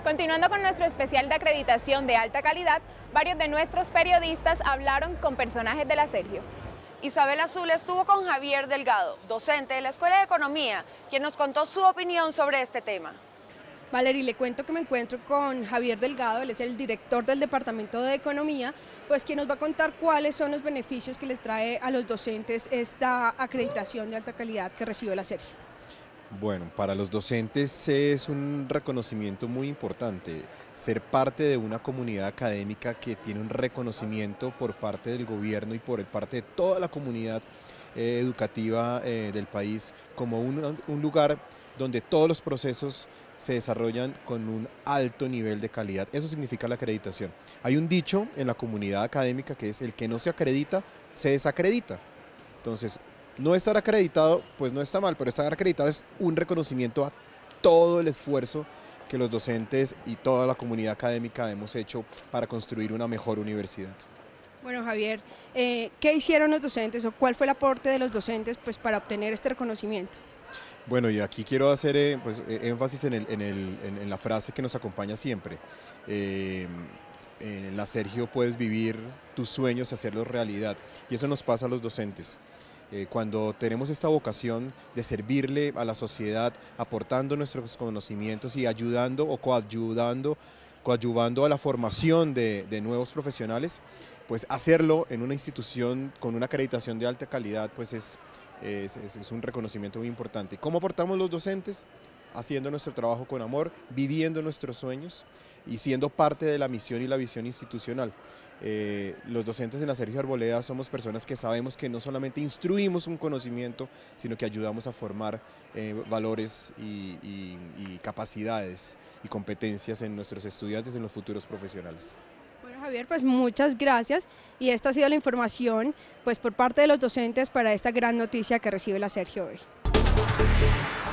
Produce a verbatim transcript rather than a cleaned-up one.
Continuando con nuestro especial de acreditación de alta calidad, varios de nuestros periodistas hablaron con personajes de la Sergio. Isabel Azul estuvo con Javier Delgado, docente de la Escuela de Economía, quien nos contó su opinión sobre este tema. Valerie, le cuento que me encuentro con Javier Delgado, él es el director del Departamento de Economía, pues quien nos va a contar cuáles son los beneficios que les trae a los docentes esta acreditación de alta calidad que recibe la Sergio. Bueno, para los docentes es un reconocimiento muy importante, ser parte de una comunidad académica que tiene un reconocimiento por parte del gobierno y por parte de toda la comunidad eh, educativa eh, del país como un, un lugar donde todos los procesos se desarrollan con un alto nivel de calidad. Eso significa la acreditación. Hay un dicho en la comunidad académica que es: el que no se acredita, se desacredita. Entonces, no estar acreditado, pues no está mal, pero estar acreditado es un reconocimiento a todo el esfuerzo que los docentes y toda la comunidad académica hemos hecho para construir una mejor universidad. Bueno, Javier, eh, ¿qué hicieron los docentes o cuál fue el aporte de los docentes pues, para obtener este reconocimiento? Bueno, y aquí quiero hacer eh, pues, eh, énfasis en, el, en, el, en, en la frase que nos acompaña siempre. Eh, en la Sergio puedes vivir tus sueños y hacerlos realidad, y eso nos pasa a los docentes. Eh, cuando tenemos esta vocación de servirle a la sociedad, aportando nuestros conocimientos y ayudando o coayudando, coadyuvando a la formación de, de nuevos profesionales, pues hacerlo en una institución con una acreditación de alta calidad, pues es, es, es, es un reconocimiento muy importante. ¿Cómo aportamos los docentes? Haciendo nuestro trabajo con amor, viviendo nuestros sueños y siendo parte de la misión y la visión institucional. Eh, los docentes en la Sergio Arboleda somos personas que sabemos que no solamente instruimos un conocimiento, sino que ayudamos a formar eh, valores y, y, y capacidades y competencias en nuestros estudiantes, en los futuros profesionales. Bueno, Javier, pues muchas gracias, y esta ha sido la información pues por parte de los docentes para esta gran noticia que recibe la Sergio hoy.